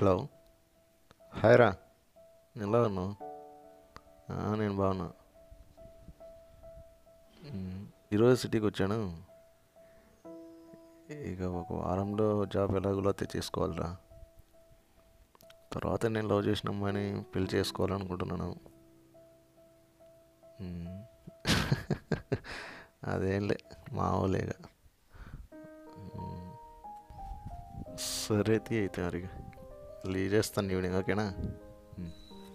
Hello. Hi రా. ఎలా ఉన్నావు? నేను బాగున్నా. ఈరోజు సిటీకి వచ్చాను. ఇక ఒక వారంలో జాబ్ ఎలాగోలా తెచ్చేసుకోవాలిరా. తర్వాత నేను లవ్ చేసిన అమ్మాయిని పెళ్లి చేసుకోవాలనుకుంటున్నాను. మ్మ్. అదేంలే, మామూలేగా. మ్మ్. సరే అయితే మరి లీవ్ చేస్తాను ఈవినింగ్, ఓకేనా? మ్మ్.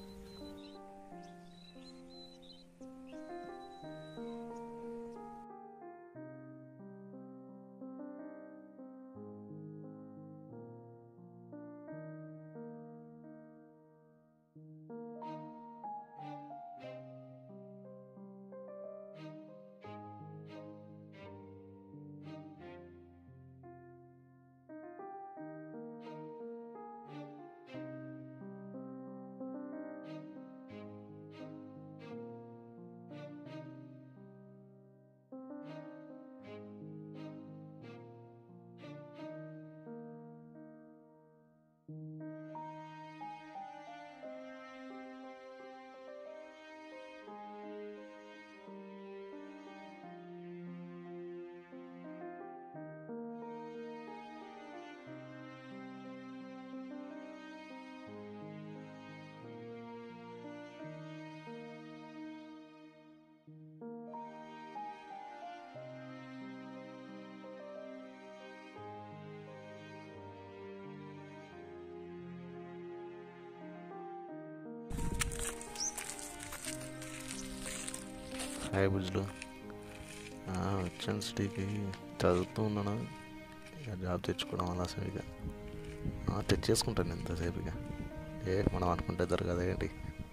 హాయ్ బుజ్లు. వచ్చాను సిటీకి. చదువుతూ ఉన్నాను. ఇక జాబ్ తెచ్చుకోవడం అలా సరిగా తెచ్చేసుకుంటాను ఎంతసేపుగా. మనం అనుకుంటే దొరకదా ఏంటి?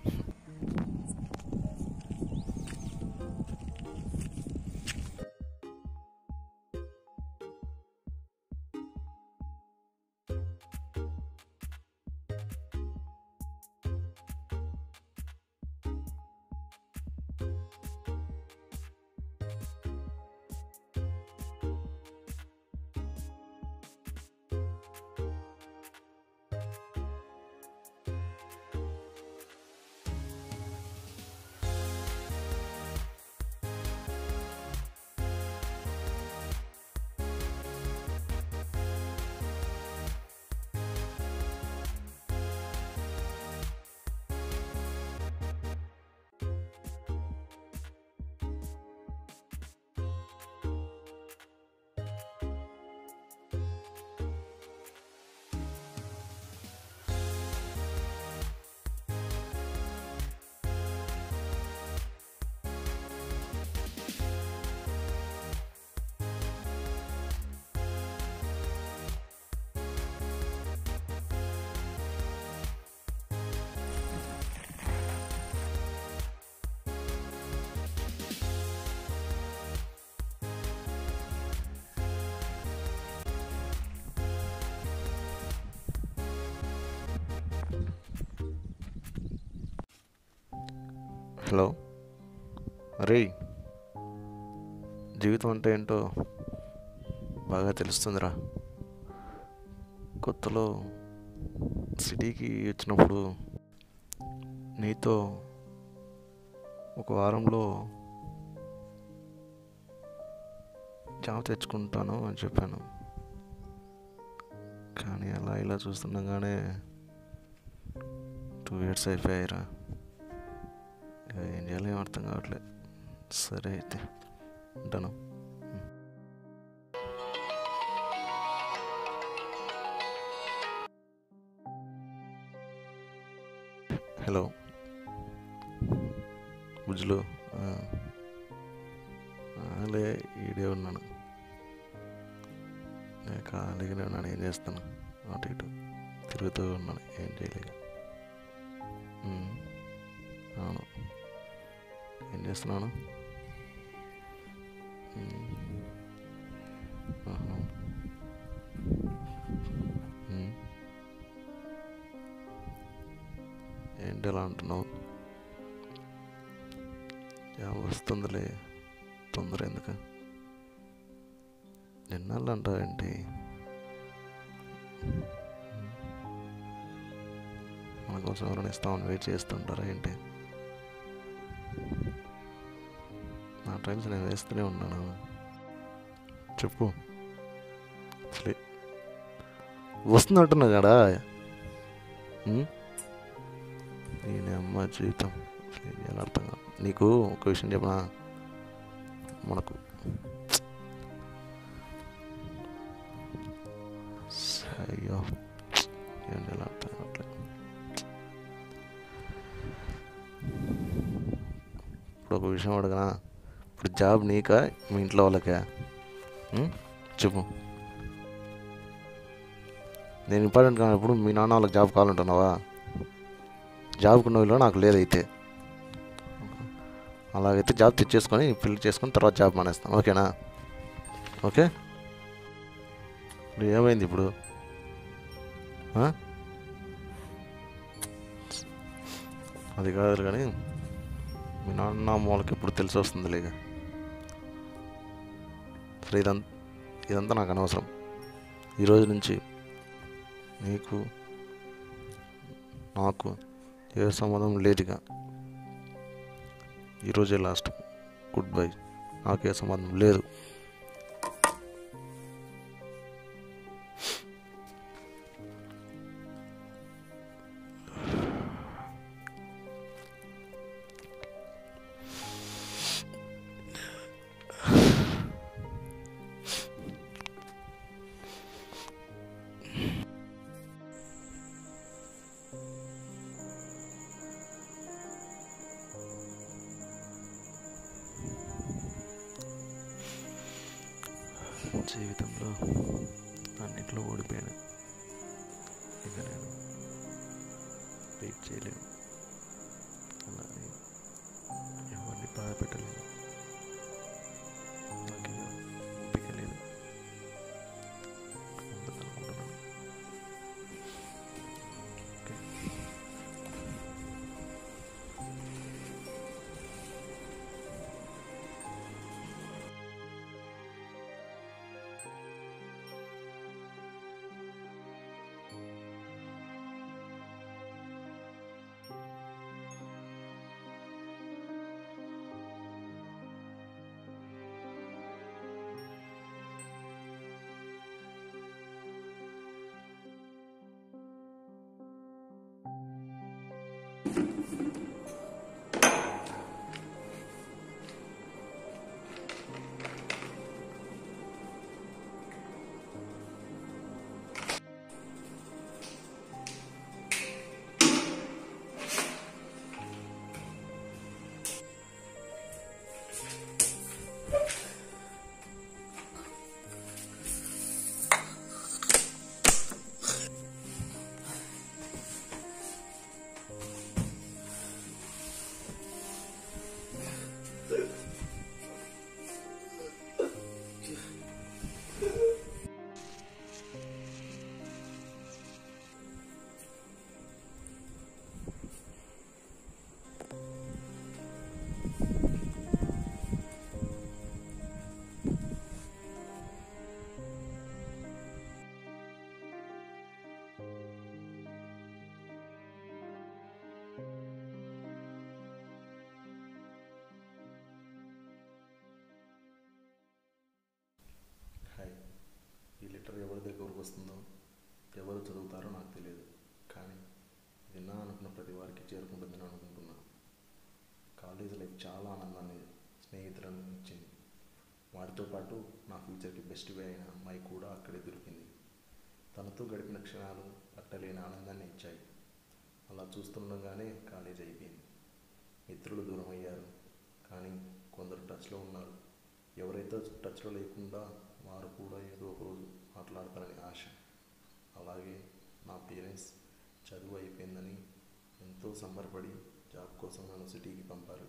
హలో. అరే, జీవితం అంటే ఏంటో బాగా తెలుస్తుందిరా. కొత్తలో సిటీకి వచ్చినప్పుడు నీతో ఒక వారంలో జాబ్ తెచ్చుకుంటాను అని చెప్పాను. కానీ అలా ఇలా చూస్తుండగానే 2 years అయిపోయాయిరా. ఏం చేయాలో ఏం అర్థం కావట్లేదు. సరే అయితే ఉంటాను. హలో బుజ్జులు. లే, ఈడే ఉన్నాను. ఖాళీగానే ఉన్నాను. ఏం చేస్తాను? అటు ఇటు తిరుగుతూ ఉన్నాను. ఏం చేయలేక. అవును. ఏం చేస్తున్నాను? ఆహా. ఏంటి ఎలా అంటున్నావు? వస్తుందిలే, తొందర ఎందుకు? నిన్నళ్ళు అంటావేంటి? మన కోసం ఎవరైనా ఇస్తామని వెయిట్ చేస్తుంటారా ఏంటి? నా టైమ్స్ నేను వేస్తూనే ఉన్నాను. చెప్పు, అసలు వస్తుంది అంటున్నా కదా. నేను అమ్మ జీవితం అసలు ఏం చేయాలి అర్థం కాదు. నీకు ఒక విషయం చెప్పనా, మనకు అయ్యో ఏం చేయాలి అర్థం కావట్లేదు. ఇప్పుడు ఒక విషయం అడగనా, ఇప్పుడు జాబ్ నీకా మీ ఇంట్లో వాళ్ళకా? చెప్పు. నేను ఇంపార్టెంట్ కానప్పుడు మీ నాన్న వాళ్ళకి జాబ్ కావాలంటున్నావా? జాబ్కున్న విలువ నాకు లేదైతే. అలాగైతే జాబ్ తెచ్చేసుకొని పెళ్లి చేసుకొని తర్వాత జాబ్ మానేస్తాం, ఓకేనా? ఓకే, ఇప్పుడు ఏమైంది ఇప్పుడు? అది కాదు కానీ మీ నాన్న వాళ్ళకి ఎప్పుడు తెలిసి వస్తుంది లేక. సరే, ఇదంతా నాకు అనవసరం. ఈరోజు నుంచి నీకు నాకు ఏ సంబంధం లేదుగా. ఈరోజే లాస్ట్, గుడ్ బై. నాకే సంబంధం లేదు. జీవితంలో అన్నింటిలో ఓడిపోయాను. ఇక నేను వెయిట్ చేయలేను, అలానే ఎవరిని బాధ పెట్టలేను. నాకు ఓపిక లేదు అనుకుంటున్నాను. ఈ లెటర్ ఎవరి దగ్గరకు వస్తుందో, ఎవరు చదువుతారో నాకు తెలియదు, కానీ విన్నా అనుకున్న ప్రతి వారికి చేరుకుంటుందని అనుకుంటున్నాను. కాలేజ్ లైఫ్ చాలా ఆనందాన్ని, స్నేహితులను ఇచ్చింది. వాటితో పాటు నా ఫ్యూచర్కి బెస్ట్ వే అయిన అమ్మాయి కూడా అక్కడే దొరికింది. తనతో గడిపిన క్షణాలు పట్టలేని ఆనందాన్ని ఇచ్చాయి. అలా చూస్తుండగానే కాలేజ్ అయిపోయింది. మిత్రులు దూరం అయ్యారు, కానీ కొందరు టచ్లో ఉన్నారు. ఎవరైతే టచ్లో లేకుండా వారు కూడా ఏదో ఒకరోజు మాట్లాడతారని ఆశ. అలాగే నా పేరెంట్స్ చదువు అయిపోయిందని ఎంతో సంబరపడి జాబ్ కోసం నన్ను సిటీకి పంపారు.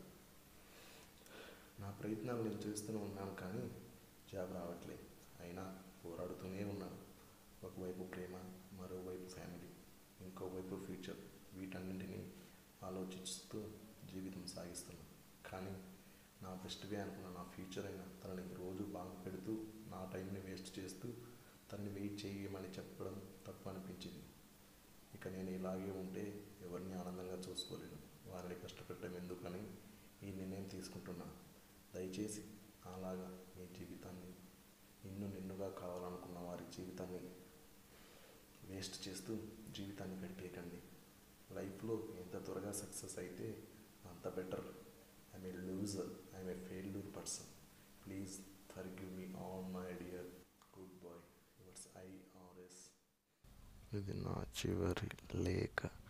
నా ప్రయత్నాలు నేను చేస్తూనే ఉన్నాను, కానీ జాబ్ రావట్లేదు. అయినా పోరాడుతూనే ఉన్నాను. ఒకవైపు ప్రేమ, మరోవైపు ఫ్యామిలీ, ఇంకోవైపు ఫ్యూచర్. వీటన్నింటినీ ఆలోచిస్తూ జీవితం సాగిస్తున్నాను. కానీ నా బెస్ట్ వే అనుకున్న నా ఫ్యూచర్ అయినా తనని రోజు బాగా పెడుతూ నా టైంని వేస్ట్ చేస్తూ తనని వెయిట్ చేయమని చెప్పడం తప్పు అనిపించింది. ఇక ఇక నేను ఇలాగే ఉంటే ఎవరిని ఆనందంగా చూసుకోలేను, వారిని కష్టపెట్టడం ఎందుకని ఈ నిర్ణయం తీసుకుంటున్నాను. దయచేసి అలాగా మీ జీవితాన్ని నిన్నుగా కావాలనుకున్న వారి జీవితాన్ని వేస్ట్ చేస్తూ జీవితాన్ని గడిపేయకండి. లైఫ్లో ఎంత త్వరగా సక్సెస్ అయితే అంత better. I'm a loser, I'm a failure person. Please forgive me all my dear good boy, yours IRS. ఇది నా చివరి లేఖ.